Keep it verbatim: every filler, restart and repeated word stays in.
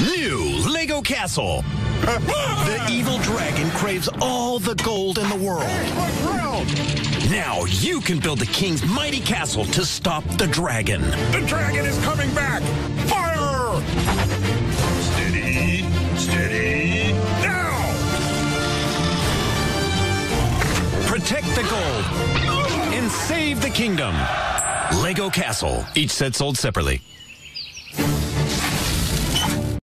New Lego Castle. The evil dragon craves all the gold in the world. Now you can build the king's mighty castle to stop the dragon. The dragon is coming back! Fire! Steady, steady, now! Protect the gold and save the kingdom. Lego Castle. Each set sold separately.